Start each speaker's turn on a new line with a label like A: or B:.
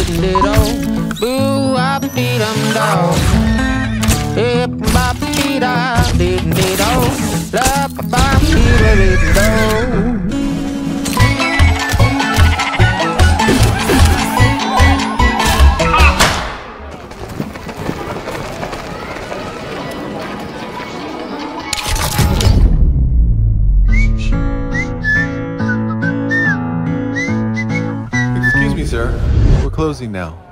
A: do. Boo, I beat 'em dog. Hip, bop, beat, I did do. La, bop, beat, do.
B: Excuse me, sir. We're closing now.